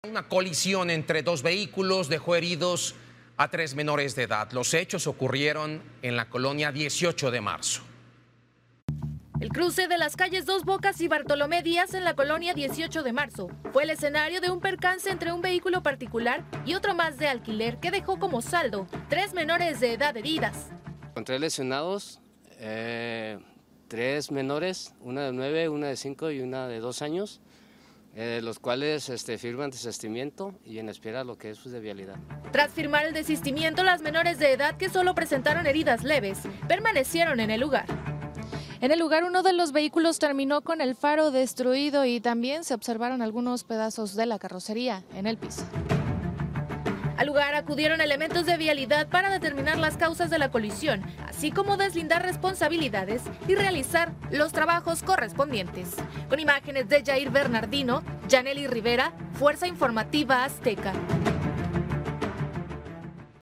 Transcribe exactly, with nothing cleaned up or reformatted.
Una colisión entre dos vehículos dejó heridos a tres menores de edad. Los hechos ocurrieron en la colonia dieciocho de marzo. El cruce de las calles Dos Bocas y Bartolomé Díaz en la colonia dieciocho de marzo fue el escenario de un percance entre un vehículo particular y otro más de alquiler que dejó como saldo tres menores de edad heridas. Con tres lesionados, eh, tres menores, una de nueve, una de cinco y una de dos años. Eh, los cuales este, firman desistimiento y en espera lo que es pues, de vialidad. Tras firmar el desistimiento, las menores de edad que solo presentaron heridas leves permanecieron en el lugar. En el lugar, uno de los vehículos terminó con el faro destruido y también se observaron algunos pedazos de la carrocería en el piso. Al lugar acudieron elementos de vialidad para determinar las causas de la colisión, así como deslindar responsabilidades y realizar los trabajos correspondientes. Con imágenes de Jair Bernardino, Yaneli Rivera, Fuerza Informativa Azteca.